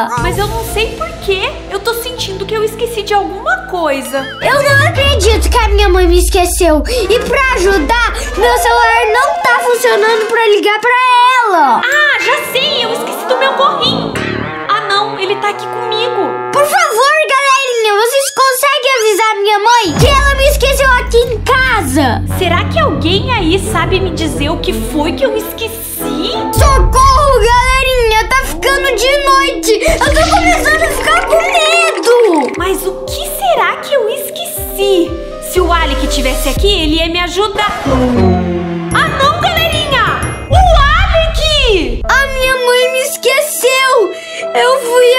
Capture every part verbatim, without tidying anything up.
ela. Mas eu não sei porquê. Eu tô sentindo que eu esqueci de alguma coisa. Eu não acredito que a minha mãe me esqueceu. E pra ajudar, meu celular não tá funcionando pra ligar pra ela. Ah, já sei. Eu esqueci do meu gorrinho. Ah, não. Ele tá aqui comigo. Por favor, galerinha, vocês conseguem avisar minha mãe que ela me esqueceu aqui em casa? Será que alguém aí sabe me dizer o que foi que eu esqueci? Socorro, galerinha! Tá ficando de noite! Eu tô começando a ficar com medo! Mas o que será que eu esqueci? Se o Alec tivesse aqui, ele ia me ajudar. Ah, não, galerinha! O Alec! A minha mãe me esqueceu! Eu fui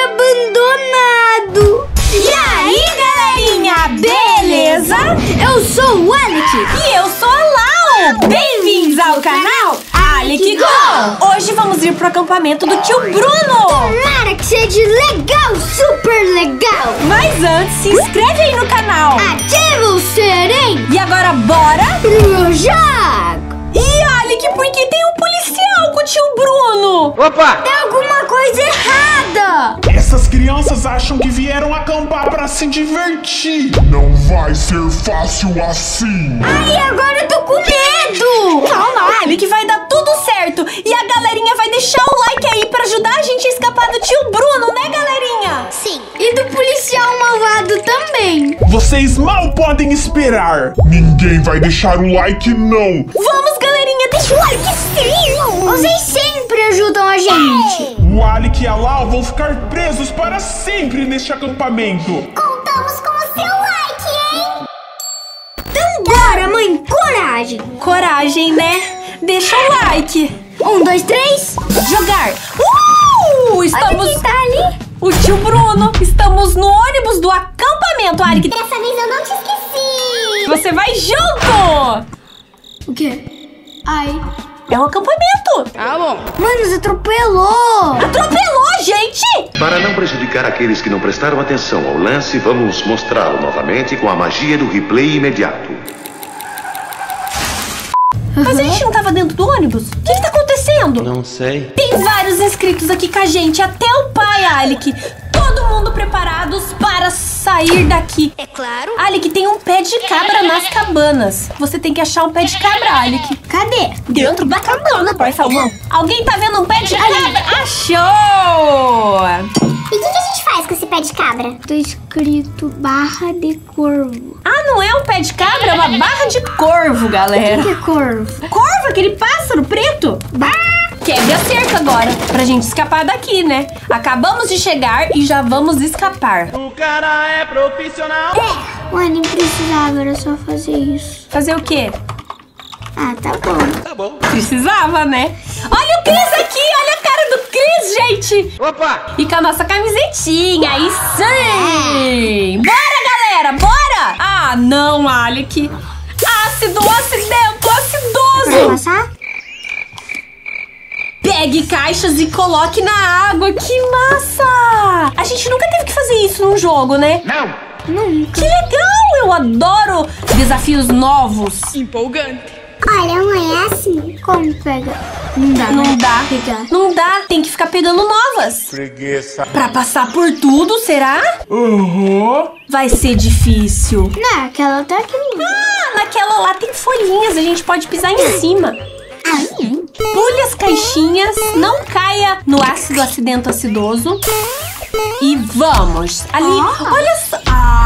abandonado! E aí, galerinha? Beleza? Eu sou o Alec! E eu sou a Lau! Bem-vindos ao canal Alec Go! Hoje vamos ir pro acampamento do tio Bruno! Tomara que seja legal, super legal! Mas antes, se inscreve aí no canal! Ativa o sininho! E agora bora pro jogo! E Alec, por que tem um policial com o tio Bruno? Opa! Tem alguma coisa errada! Essas crianças acham que vieram acampar pra se divertir. Não vai ser fácil assim. Ai, agora eu tô com medo! Não, não, Alec, vai dar tudo certo. E a galerinha vai deixar o like aí pra ajudar a gente a escapar do tio Bruno, né, galerinha? Sim. E do policial malvado também. Vocês mal podem esperar. Ninguém vai deixar o like, não. Vamos, galerinha, deixa o like sim! Vocês sempre ajudam a gente. O Alec e a Lau vão ficar presos para sempre neste acampamento. Contamos com o seu like, hein? Então bora, mãe, coragem. Coragem, né? Deixa o like. Um, dois, três. Jogar. Uh! Estamos... Olha quem tá ali. O tio Bruno. Estamos no ônibus do acampamento, Alec. Dessa vez eu não te esqueci. Você vai junto! O quê? Ai. É um acampamento. Ah, bom. Mano, nos atropelou. Atropelou, gente! Para não prejudicar aqueles que não prestaram atenção ao lance, vamos mostrá-lo novamente com a magia do replay imediato. Mas a gente não tava dentro do ônibus? O que que tá acontecendo? Não sei. Tem vários inscritos aqui com a gente, até o pai, Alec. Todo mundo preparados para sair daqui. É claro. Alec, tem um pé de cabra nas cabanas. Você tem que achar um pé de cabra, Alec. Cadê? Dentro da cabana, por favor. Alguém tá vendo um pé de cabra? Achou! E o que, que a gente faz com esse pé de cabra? Tá escrito barra de corvo. Ah, não é um pé de cabra, é uma barra de corvo, galera. O que é corvo? Corvo, aquele pássaro preto. Bah! Quebre a cerca agora, pra gente escapar daqui, né? Acabamos de chegar e já vamos escapar. O cara é profissional. Ué, nem precisava, era só fazer isso. Fazer o quê? Ah, tá bom. Tá bom. Precisava, né? Olha o Cris aqui, olha a cara do Cris, gente. Opa! E com a nossa camisetinha, aí sim! Bora, galera, bora! Ah, não, Alec. Ácido, acidento, Vai acidoso. passar? Pegue caixas e coloque na água, que massa! A gente nunca teve que fazer isso num jogo, né? Não! Nunca. Que legal, eu adoro desafios novos. Empolgante. Olha, mãe, é assim. Como pega? Não dá, Não né? dá, Pegar. não dá, tem que ficar pegando novas. Preguiça. Pra passar por tudo, será? Uhum. Vai ser difícil. Não, aquela tá aqui. Ah, naquela lá tem folhinhas, a gente pode pisar em cima. Pule as caixinhas, não caia no ácido acidento acidoso. E vamos. Ali, Ah. olha só.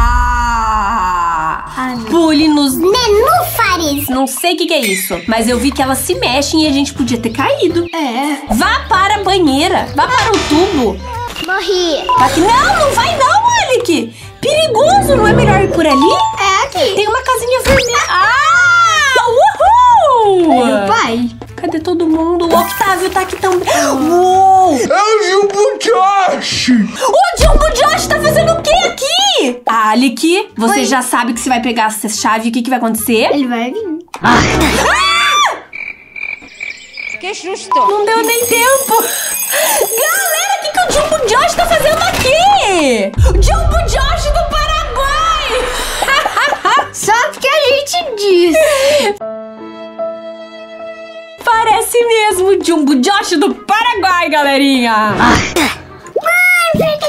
Ah, Ah, não. pule nos... Nenúfares. Não sei o que, que é isso, mas eu vi que elas se mexem e a gente podia ter caído. É. Vá para a banheira, vá para o tubo. Morri. Aqui, não, não vai não, Alec. Perigoso, não é melhor ir por ali? É aqui. Tem uma casinha vermelha. Ah, uhul! Meu pai. Cadê todo mundo? O Octávio tá aqui também. Uou! É o Jumbo Josh! O Jumbo Josh tá fazendo o quê aqui? Alec, você Oi. já sabe que você vai pegar essa chave, o que, que vai acontecer? Ele vai vir. Que susto. Não deu nem tempo. Galera, o que, que o Jumbo Josh tá fazendo aqui? O Jumbo Josh do Paraguai! Só porque a gente diz. Parece mesmo o Jumbo Josh do Paraguai, galerinha. Ai,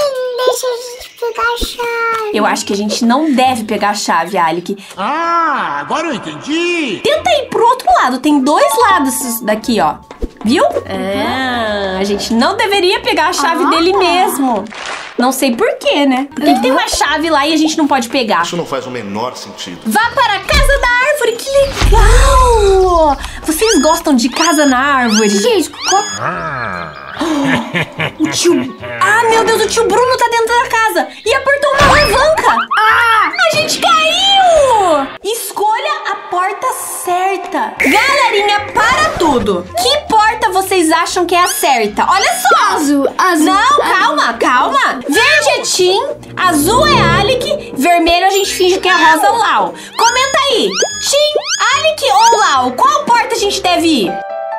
deixa a gente pegar a chave. Eu acho que a gente não deve pegar a chave, Alec. Ah, agora eu entendi. Tenta ir pro outro lado. Tem dois lados daqui, ó. Viu? Ah, a gente não deveria pegar a chave ah. dele mesmo. Não sei por quê, né? Por que, uhum. que tem uma chave lá e a gente não pode pegar? Isso não faz o menor sentido. Vá para a casa da árvore, que legal! Vocês gostam de casa na árvore? Gente, qual... ah. O tio... Ah, meu Deus, o tio Bruno tá dentro da casa e apertou uma alavanca. Ah, a gente caiu! Escolha a porta certa. Galerinha, para tudo. Que porta vocês acham que é a certa? Olha só. Azul, azul. Não, calma, calma. Verde é Tim, azul é Alec, vermelho a gente finge que é rosa Lau. Comenta aí. Tim, Alec ou Lau? Qual porta a gente deve ir?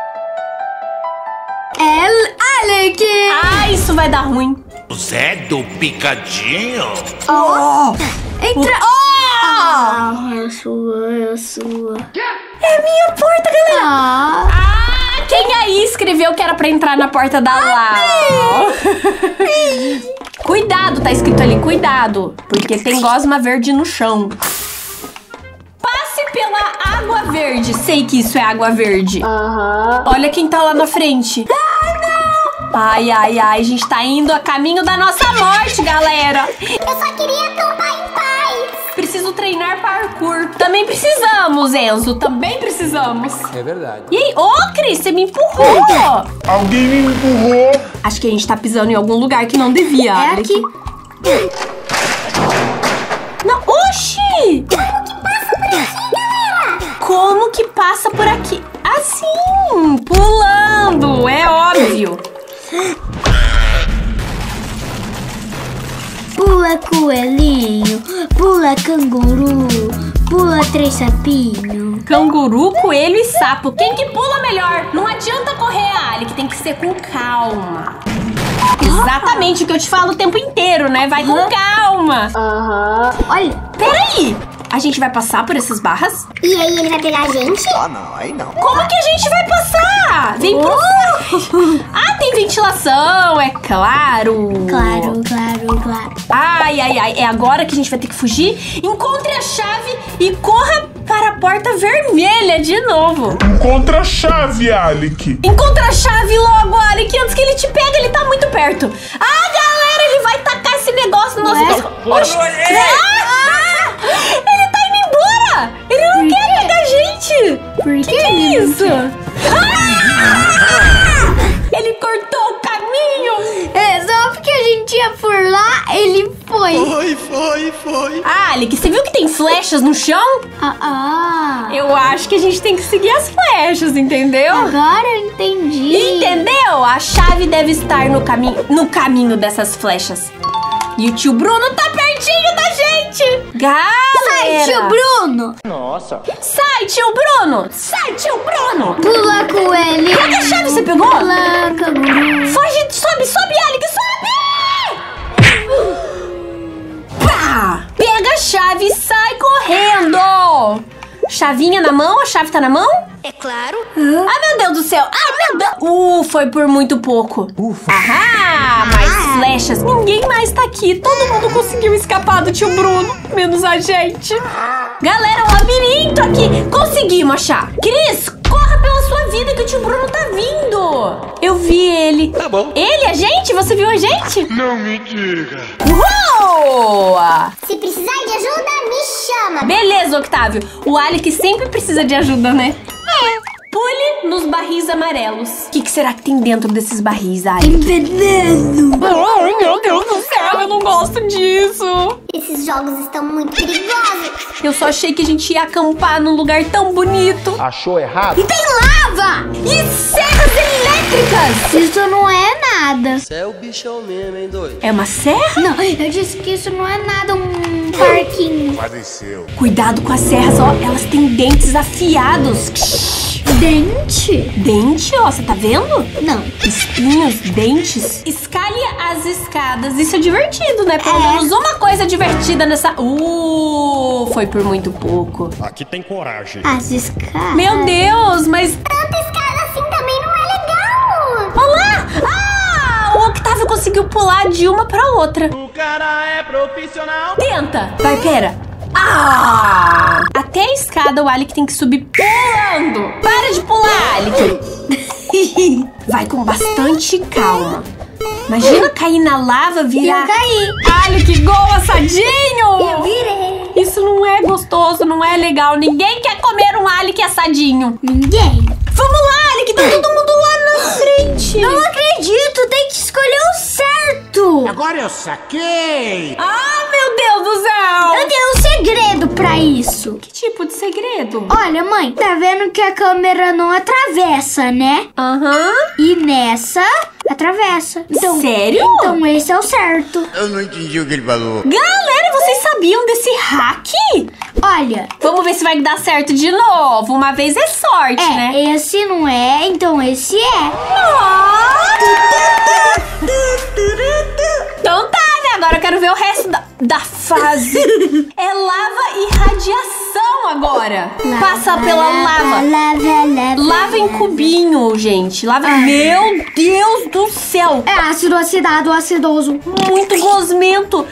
É Alec. Ah, isso vai dar ruim. O Zé do Picadinho? Oh! Entra. Oh! Ah, é sua, é sua. É minha porta, galera. Ah. ah, quem aí escreveu que era pra entrar na porta da Lau? Cuidado, tá escrito ali, cuidado. Porque tem gosma verde no chão. Passe pela água verde. Sei que isso é água verde. Aham. Olha quem tá lá na frente. Ah, não. Ai, ai, ai, a gente tá indo a caminho da nossa morte, galera. Eu só queria acampar em paz. Preciso treinar parkour. Também precisamos, Enzo. Também precisamos. É verdade. E aí? Ô, oh, Cris, você me empurrou. Alguém me empurrou. Acho que a gente tá pisando em algum lugar que não devia. É aqui. Não, oxi! Como que passa por aqui, galera? Como que passa por aqui? Assim, pulando, é óbvio. Pula coelhinho, pula canguru, pula três sapinhos. Canguru, coelho e sapo. Quem que pula melhor? Não adianta correr, Ali, que tem que ser com calma. Exatamente o que eu te falo o tempo inteiro, né? Vai com calma. Aham. Olha, peraí. A gente vai passar por essas barras? E aí ele vai pegar a gente? Ah, não, aí não. Como que a gente vai passar? Vem pro frente. Ah, tem ventilação, é claro. Claro, claro, claro. Ai, ai, ai. É agora que a gente vai ter que fugir. Encontre a chave e corra para a porta vermelha de novo. Encontra a chave, Alec. Encontra a chave logo, Alec, antes que ele te pegue. Ele tá muito perto. Ah, galera, ele vai tacar esse negócio no nosso... Oxi. Ah! Ele tá indo embora! Ele não Por quer quê? pegar a gente! Por que, que que é ele não isso? Ah! Ele cortou o caminho! É, só porque a gente ia por lá, ele foi. Foi, foi, foi. Ah, Alec, você viu que tem flechas no chão? Ah, ah. Eu acho que a gente tem que seguir as flechas, entendeu? Agora eu entendi. Entendeu? A chave deve estar no caminho, no caminho dessas flechas. E o tio Bruno tá pertinho da gente! Galera! Sai, tio Bruno! Nossa. Sai, tio Bruno! Sai, tio Bruno! Pula coelhinho. Cadê a chave? Você pegou? Pula canguru. Foge, sobe, sobe, Alec, sobe! Pá! Pega a chave e sai correndo! Chavinha na mão? A chave tá na mão? É claro. Ah, meu Deus do céu! Ah, meu Deus! Uh, foi por muito pouco. Ufa. Ahá! Mais flechas. Ninguém mais tá aqui. Todo mundo conseguiu escapar do tio Bruno, menos a gente. Galera, um labirinto aqui. Conseguimos achar. Cris, corra pela sua vida que o tio Bruno tá vindo. Eu vi ele. Tá bom. Ele, a gente? Você viu a gente? Não me diga. Uou! Se precisar de ajuda, me chama. Beleza, Octávio. O Alec sempre precisa de ajuda, né? É. Pule nos barris amarelos. O que, que será que tem dentro desses barris, Alec? Tem veneno. Ai, meu Deus do céu, eu não gosto disso. Esses jogos estão muito perigosos. Eu só achei que a gente ia acampar num lugar tão bonito. Achou errado? E tem lava! E serras elétricas! Isso não é nada. Você é o bichão mesmo, hein, doido? É uma serra? Não, eu disse que isso não é nada, um parquinho. Pareceu. Cuidado com as serras, ó. Elas têm dentes afiados. Dente? Dente, ó. Você tá vendo? Não. Espinhos, dentes. Escale as escadas. Isso é divertido, né? Pelo É. menos uma coisa divertida nessa... Uh, foi por muito pouco. Aqui tem coragem. As escadas. Meu Deus, mas... Tanta escada assim também não é legal. Olá! Ah! O Octávio conseguiu conseguiu pular de uma pra outra. O cara é profissional. Tenta. Vai, pera. Ah! Até a escada o Alec tem que subir pulando. Para de pular, Alec. Vai com bastante calma. Imagina cair na lava, virar... Eu caí. Alec, igual assadinho. Eu virei. Isso não é gostoso, não é legal. Ninguém quer comer um Alec assadinho. Ninguém. Vamos lá, Alec, tá todo mundo lá na frente. Não acredito, tem que escolher o certo. Agora eu saquei. Ah, meu Deus do céu. Eu tenho um segredo pra isso. Que tipo de segredo? Olha, mãe, tá vendo que a câmera não atravessa, né? Aham. E nessa, atravessa. Então, Sério? Então esse é o certo. Eu não entendi o que ele falou. Galera, vocês sabiam desse hack? Olha, Vamos ver se vai dar certo de novo. Uma vez é sorte, é, né? esse não é, então esse é. Então tá, né? Agora eu quero ver o resto da, da fase. É lava e radiação agora. Passa pela lava. Lava, lava. Lava em cubinho, gente. Lava. Meu Deus do céu. É ácido acidado, acidoso. Muito gosmento.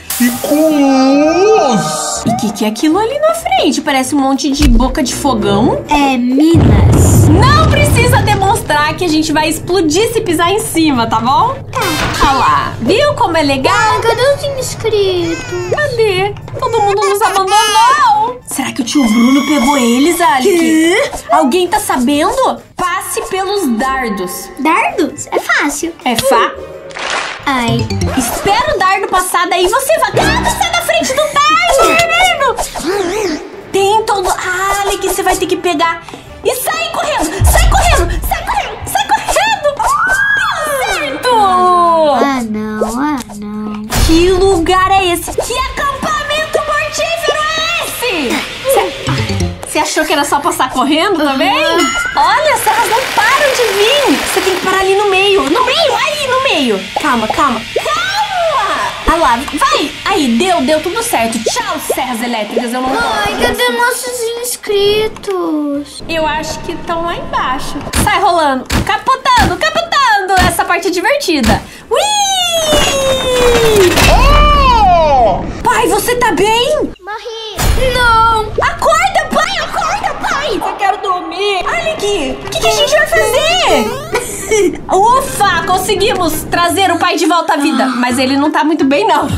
Ficou! E o que, que é aquilo ali na frente? Parece um monte de boca de fogão. É Minas. Não precisa demonstrar que a gente vai explodir se pisar em cima, tá bom? Tá. Olha lá. Viu como é legal? Ah, cadê os inscritos? Cadê? Todo mundo nos abandonou. Será que o tio Bruno pegou eles, Alec? Alguém tá sabendo? Passe pelos dardos. Dardos? É fácil. É fa... Ai. Espera o dardo passar, daí você vai... Ah, sai da frente do dardo, menino! Tem todo... Ah, Alec, você vai ter que pegar... E sai correndo! Sai correndo! Sai correndo! Sai correndo! Deu certo! Ah, não. Ah, não. Que lugar é esse? Que acampamento mortífero é esse? Você achou que era só passar correndo também? Uhum. Olha, as serras não param de vir. Você tem que parar ali no meio. No meio, aí, no meio. Calma, calma. Calma! Ah lá, vai. Aí, deu, deu tudo certo. Tchau, serras elétricas. Eu não Ai, gosto. cadê nossos inscritos? Eu acho que estão lá embaixo. Sai rolando. Capotando, capotando. Essa parte é divertida. Ui! Oh! Pai, você tá bem? Morri. Não! Acorda, pai! Acorda, pai! Eu quero dormir! Olha aqui! O que, que a gente vai fazer? Ufa! Conseguimos trazer o pai de volta à vida. Mas ele não tá muito bem, não.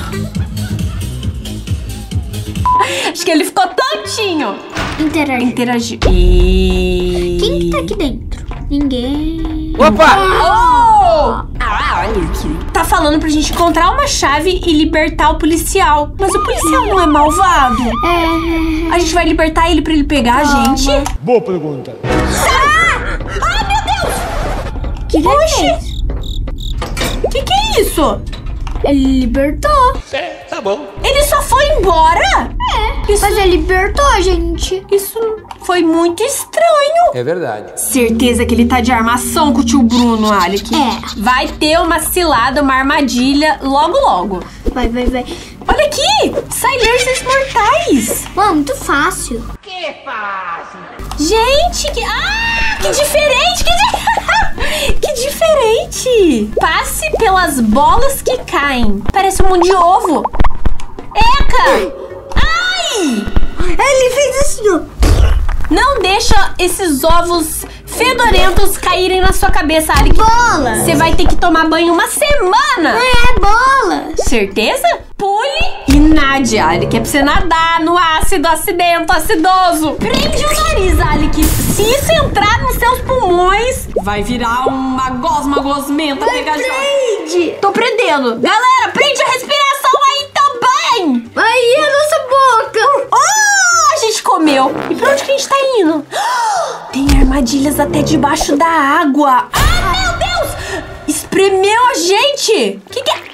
Acho que ele ficou tontinho. Interagir. Interagiu. E... Quem que tá aqui dentro? Ninguém. Opa! Oh! Ah, olha aqui. Tá falando pra gente encontrar uma chave e libertar o policial. Mas o policial não é malvado. É. A gente vai libertar ele pra ele pegar a gente? Boa pergunta. Ah! Ai, meu Deus! Que que é Oxi! isso? Que que é isso? Ele libertou. É, tá bom. Ele só foi embora? É. Isso, Mas ele libertou a gente. isso foi muito estranho. É verdade. Certeza que ele tá de armação com o tio Bruno, Alec. É. Vai ter uma cilada, uma armadilha logo, logo. Vai, vai, vai. Olha aqui! Sai lasers mortais! Mano, muito fácil. Que fácil. Gente, que... Ah, que diferente! Que, di... que diferente! Passe pelas bolas que caem. Parece um monte de ovo. Eca! Ai! Ele fez assim, ó. Não deixa esses ovos fedorentos caírem na sua cabeça, Alec. Bola. Você vai ter que tomar banho uma semana. Não é bola. Certeza? Pule e nade, Alec. É pra você nadar no ácido, acidento, acidoso. Prende o nariz, Alec. Se isso entrar nos seus pulmões, vai virar uma gosma gosmenta pegajosa. Prende. Tô prendendo. Galera, prende a respiração aí também. Aí a nossa boca. Oh, a gente comeu. E pra onde que a gente tá indo? Tem armadilhas até debaixo da água. Ah, meu Deus! Espremeu a gente. Que que é?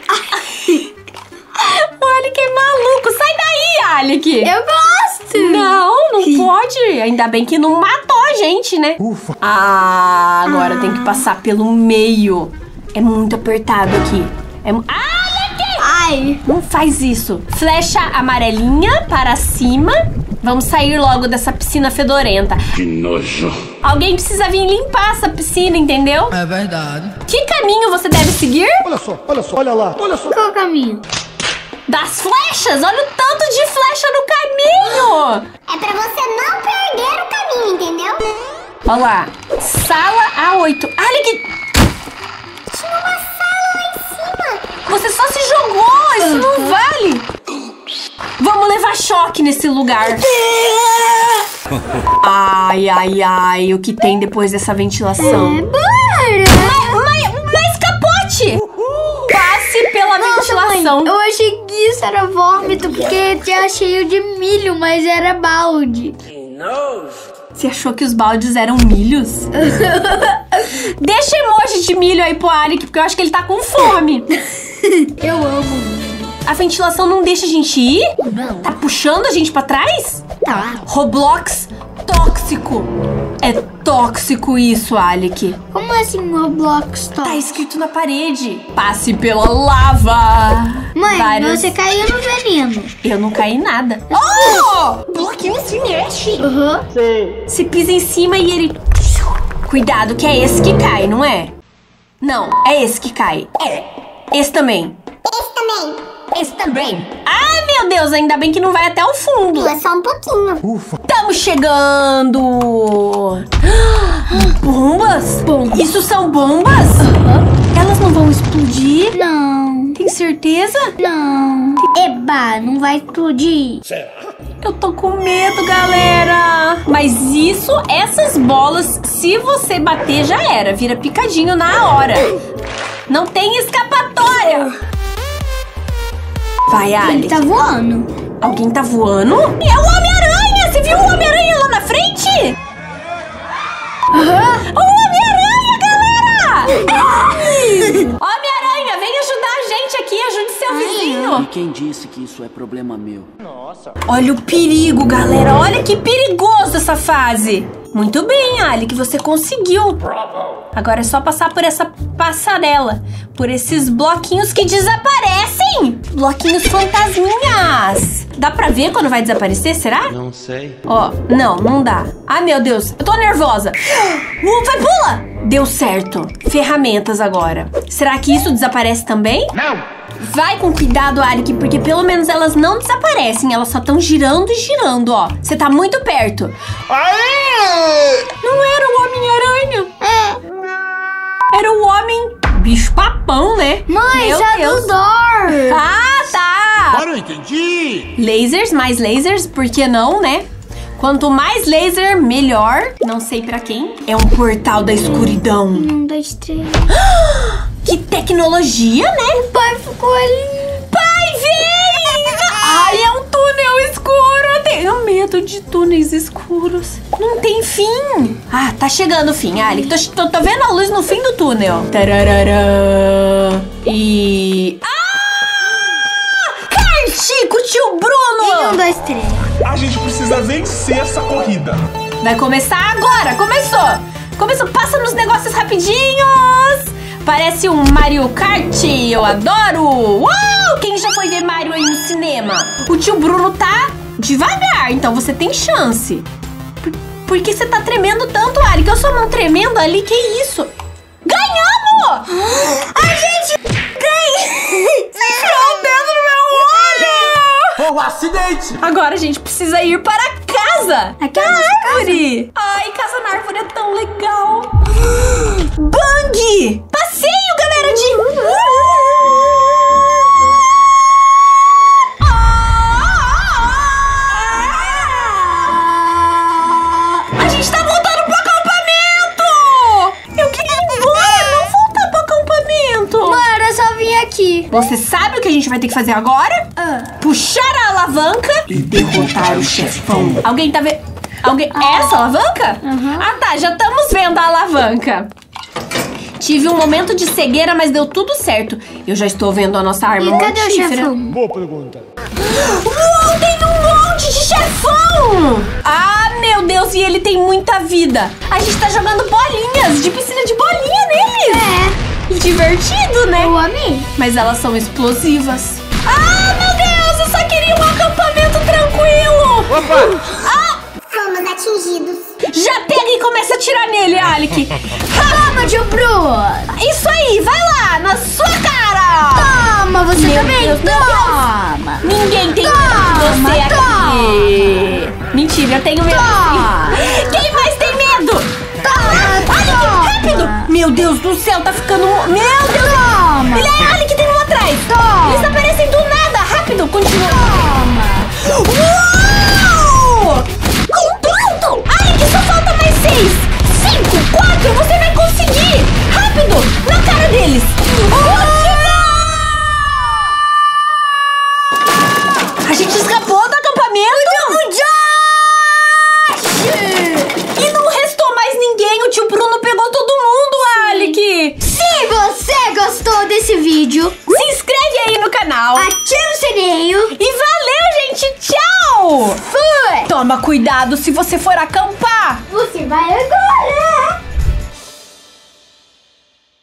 O Alec é maluco. Sai daí, Alec. Eu gosto. Não, não pode. Ainda bem que não matou a gente, né? Ufa. Ah, agora tem que passar pelo meio. É muito apertado aqui. É... mu- Ah, Alec! Ai. Não faz isso. Flecha amarelinha para cima. Vamos sair logo dessa piscina fedorenta. Que nojo. Alguém precisa vir limpar essa piscina, entendeu? É verdade. Que caminho você deve seguir? Olha só, olha só, olha lá, olha só. Qual é o caminho? Das flechas! Olha o tanto de flecha no caminho! É pra você não perder o caminho, entendeu? Olha lá. Sala A oito. Olha que... Tinha uma sala lá em cima. Você só se jogou! Isso não vale! Vamos levar choque nesse lugar. Ai, ai, ai. O que tem depois dessa ventilação? É, bora! Mas, mas, mas capote! Passe pela Nossa, ventilação. mãe, eu achei que isso era vômito, porque tinha cheio de milho, mas era balde. Você achou que os baldes eram milhos? Deixa emoji de milho aí pro Alec, porque eu acho que ele tá com fome. Eu amo. A ventilação não deixa a gente ir? Não. Tá puxando a gente pra trás? Tá. Roblox tóxico. É tóxico isso, Alec. Como assim Roblox Tá top? escrito na parede. Passe pela lava. Mãe, Vários- você caiu no veneno. Eu não caí em nada. Oh! Bloquinho se mexe. Uhum. Você pisa em cima e ele... Cuidado que é esse que cai, não é? Não, é esse que cai. É. Esse também. Esse também. Esse também. Ai, meu Deus, ainda bem que não vai até o fundo. É só um pouquinho. Estamos chegando. Bombas? Bombas. Isso são bombas? Elas não vão explodir? Não, Tem certeza? não. Eba, não vai explodir. Eu tô com medo, galera. Mas isso, essas bolas, se você bater, já era. Vira picadinho na hora. Não tem escapatória. Vai, Ele Alec. tá voando. Alguém tá voando? É o Homem-Aranha! Você viu o Homem-Aranha lá na frente? O Homem-Aranha, galera! Ai! Homem-Aranha, vem ajudar a gente aqui. Ajude seu vizinho. E quem disse que isso é problema meu? Olha o perigo, galera. Olha que perigoso essa fase. Muito bem, Alec, você conseguiu. Agora é só passar por essa passarela. Por esses bloquinhos que desaparecem. Bloquinhos fantasminhas. Dá pra ver quando vai desaparecer, será? Não sei. Ó, não, não dá. Ai, meu Deus, eu tô nervosa. Uh, vai, pula! Deu certo. Ferramentas agora. Será que isso desaparece também? Não! Vai com cuidado, Alec, porque pelo menos elas não desaparecem. Elas só estão girando e girando, ó. Você tá muito perto. Aê! Não era o Homem-Aranha. É. Era o homem bicho-papão, né? Mãe, Meu já Deus. do door. Ah, tá. Agora eu entendi. Lasers, mais lasers, por que não, né? Quanto mais laser, melhor. Não sei pra quem. É um portal da escuridão. Um, dois, três. Que tecnologia, né? O pai ficou ali. Pai, vem! Ai, é um túnel escuro. Eu tenho medo de túneis escuros. Não tem fim. Ah, tá chegando o fim, Alec. Tô, tô, tô vendo a luz no fim do túnel. Tararara. E... Ah! Cartico, tio Bruno! Um, dois, três. A gente precisa vencer essa corrida. Vai começar agora. Começou. Começou. Passa nos negócios rapidinhos. Parece um Mario Kart, eu adoro! Uau! Quem já foi ver Mario aí no cinema? O tio Bruno tá devagar, então você tem chance. Por, por que você tá tremendo tanto, Ari? Que eu só não tremendo ali, que isso? Ganhamos! A gente ganha! Você enfiou o dedo no meu olho! Foi um acidente. Agora a gente precisa ir para casa! Aqui é a na nossa árvore! Ai, casa na árvore é tão legal! Bang! Passeio, galera, de... A gente tá voltando pro acampamento! Eu queria ir embora, não voltar pro acampamento! Bora, só vim aqui. Você sabe o que a gente vai ter que fazer agora? Ah. Puxar a alavanca e derrotar o chefão. Alguém tá vendo? Alguém... É essa alavanca? Ah, tá. Já estamos vendo a alavanca. Tive um momento de cegueira, mas deu tudo certo. Eu já estou vendo a nossa arma E cadê o mortífera. chefão? Boa pergunta. Uou, tem um monte de chefão! Ah, meu Deus, e ele tem muita vida. A gente tá jogando bolinhas, de piscina de bolinha neles. É. Divertido, né? Eu amei. Mas elas são explosivas. Ah, meu Deus, eu só queria um acampamento tranquilo. Opa! Ah! Fomos atingidos. Já pega e começa a atirar nele, Alec. Toma, tio Bruno. Isso aí, vai lá, na sua cara. Toma, você Meu também. Deus, meu Toma. Ninguém tem Toma, medo de você aqui. Mentira, eu tenho medo. Toma. Quem mais tem medo? Toma, Alec, toma. rápido. Meu Deus do céu, tá ficando... Meu Deus. Toma. Ele é Alec, tem um atrás. Toma. Eles aparecem do nada. Rápido, continua. Toma. Uau! Pronto! Alec, só falta mais seis. Cinco, quatro, você vai conseguir. Rápido, na cara deles. A gente escapou do acampamento. E não restou mais ninguém. O tio Bruno pegou todo mundo, Alec. Se você gostou desse vídeo, Se inscreve aí no canal. ativa o sininho. E valeu, gente. Tchau. Fui. Toma cuidado se você for acampar. Você